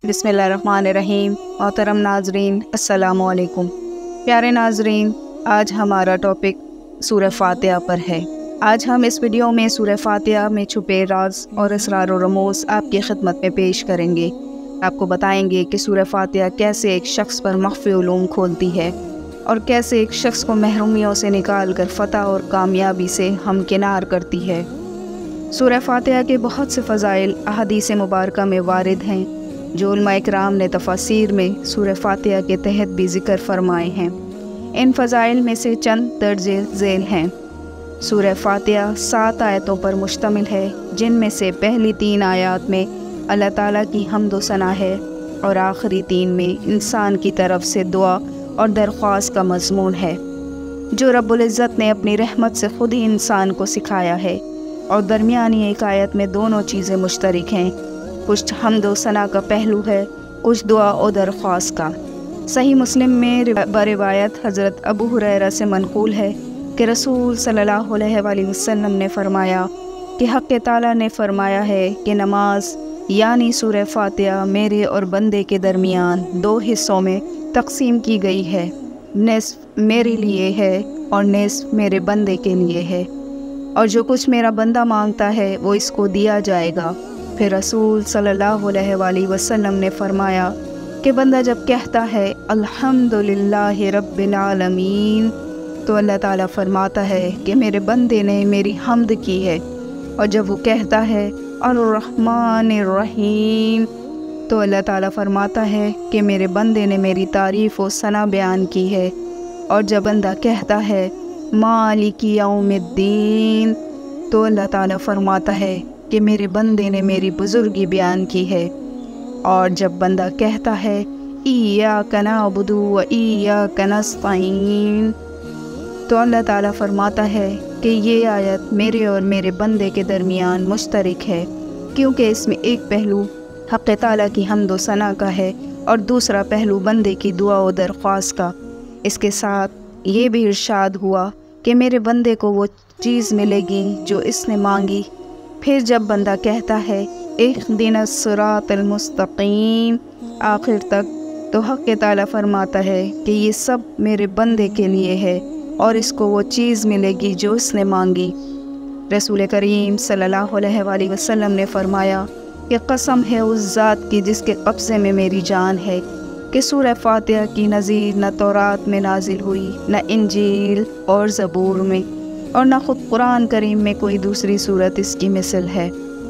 बिस्मिल्लाहिर्रहमानिर्रहीम। मोहतरम नाजरीन, अस्सलामु अलैकुम। प्यारे नाजरीन, आज हमारा टॉपिक सूरह फातिहा पर है। आज हम इस वीडियो में सूरह फातिहा में छुपे राज और असरार और रमूज़ आपकी खिदमत में पेश करेंगे। आपको बताएंगे कि सूरह फातिहा कैसे एक शख्स पर मख्फ़ी उलूम खोलती है और कैसे एक शख्स को महरूमियों से निकाल कर फ़तह और कामयाबी से हमकिनार करती है। सूरह फातिहा के बहुत से फ़ज़ाइल अहादीस मुबारका में वारिद हैं, जो उलमा इकराम ने तफसीर में सूरह फातिहा के तहत भी ज़िक्र फरमाए हैं। इन फ़ज़ाइल में से चंद दर्ज झेल हैं। सूरह फातिहा 7 आयतों पर मुश्तमिल है, जिनमें से पहली 3 आयत में अल्लाह ताला की हम्द व सना है और आखिरी 3 में इंसान की तरफ से दुआ और दरख्वास्त का मज़मून है, जो रब्बुल इज़्ज़त ने अपनी रहमत से ख़ुद ही इंसान को सिखाया है। और दरमियानी एक आयत में दोनों चीज़ें मुश्तरक हैं, कुछ हम्द व सना का पहलू है, कुछ दुआ और दरख्वास्त का। सही मुस्लिम में बरिवायत हज़रत अबू हुरैरा से मनक़ूल है कि रसूल सल्लल्लाहु अलैहि वसल्लम ने फ़रमाया कि हक़ ताला ने फ़रमाया है कि नमाज यानी सूरह फातिहा मेरे और बंदे के दरमियान 2 हिस्सों में तक़सीम की गई है, निस्फ़ मेरे लिए है और निस्फ़ मेरे बंदे के लिए है, और जो कुछ मेरा बंदा मांगता है वो इसको दिया जाएगा। फिर रसूल सल्लल्लाहु अलैहि वसल्लम ने फ़रमाया कि बंदा जब कहता है अल्हम्दुलिल्लाहि रब्बिल आलमीन, तो अल्लाह ताला फरमाता है कि मेरे बंदे ने मेरी हम्द की है। और जब वो कहता है अर्रहमानिर रहीम, तो अल्लाह ताला फरमाता है कि मेरे बंदे ने मेरी तारीफ़ व सना बयान की है। और जब बंदा कहता है मालिकी यौमिद्दीन, तो अल्लाह ताला फरमाता है कि मेरे बंदे ने मेरी बुज़ुर्गी बयान की है। और जब बंदा कहता है इय्याका नअबुदु व इय्याका नस्तईन, तो अल्लाह ताला फरमाता है कि ये आयत मेरे और मेरे बंदे के दरमियान मुश्तरक है, क्योंकि इसमें एक पहलू हक़ ताला की हम्द व सना का है और दूसरा पहलू बंदे की दुआ व दरख्वास्त का। इसके साथ ये भी इरशाद हुआ कि मेरे बंदे को वो चीज़ मिलेगी जो इसने मांगी। फिर जब बंदा कहता है इहदिनस सिरातल मुस्तक़ीम आखिर तक, तो हक़ ताला फरमाता है कि ये सब मेरे बंदे के लिए है और इसको वो चीज़ मिलेगी जो इसने मांगी। रसूल करीम सल्लल्लाहु अलैहि वसल्लम ने फ़रमाया कि कसम है उस ज़ात की जिसके कब्ज़े में मेरी जान है कि सूरह फातिहा की नज़ीर न तौरात में नाजिल हुई, न इंजील और ज़बूर में, और न ख़ुद कुरान करीम में कोई दूसरी सूरत इसकी मिसल है।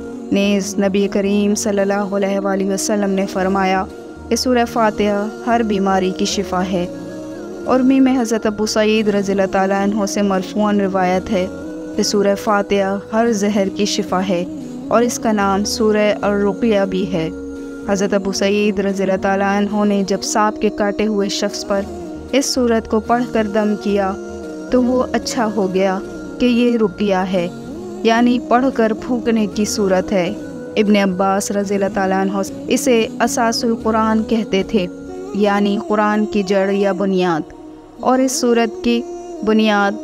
नेज़ नबी करीम सल्लल्लाहु अलैहि वसल्लम ने फ़रमाया कि सूरह फातिहा हर बीमारी की शिफा है। और में हज़रत अबू सईद रज़ियल्लाहु ताला अन्हु से मरफ़ूअन रिवायत है कि सूरह फातिहा हर जहर की शिफा है और इसका नाम सूरह अर्रुक़िया भी है। हज़रत अबू सईद रज़ियल्लाहु ताला अन्हु ने जब सांप के काटे हुए शख्स पर इस सूरत को पढ़कर दम किया तो वो अच्छा हो गया कि ये रुक़िया है, यानी पढ़कर फूंकने की सूरत है। इब्न अब्बास रज़ियल्लाहु ताला अन्हु इसे असासुल कुरान कहते थे, यानी कुरान की जड़ या बुनियाद, और इस सूरत की बुनियाद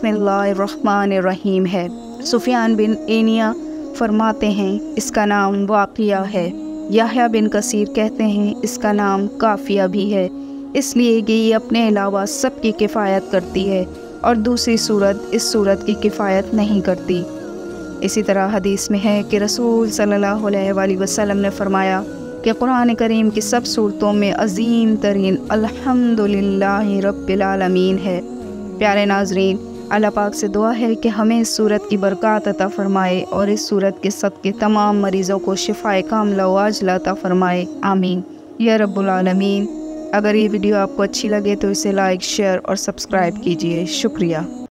बिस्मिल्लाहिर्रहमानिर्रहीम है। सुफियान बिन एनिया फरमाते हैं इसका नाम वाक़िया है। याह्या बिन कसीर कहते हैं इसका नाम काफ़िया भी है, इसलिए कि ये अपने अलावा सबकी किफ़ायत करती है और दूसरी सूरत इस सूरत की किफ़ायत नहीं करती। इसी तरह हदीस में है कि रसूल सल्लल्लाहु अलैहि वसल्लम ने फ़रमाया कि कुरान करीम की सब सूरतों में अज़ीम तरीन अल्हम्दुलिल्लाहि रब्बिल आलमीन है। प्यारे नाजरीन, अल्लाह पाक से दुआ है कि हमें इस सूरत की बरक़ात अता फ़रमाए और इस सूरत के सदक़े तमाम मरीज़ों को शिफ़ाए कामिला व आजिला अता फ़रमाए, आमीन या रब्बुल आलमीन। अगर ये वीडियो आपको अच्छी लगे तो इसे लाइक, शेयर और सब्सक्राइब कीजिए। शुक्रिया।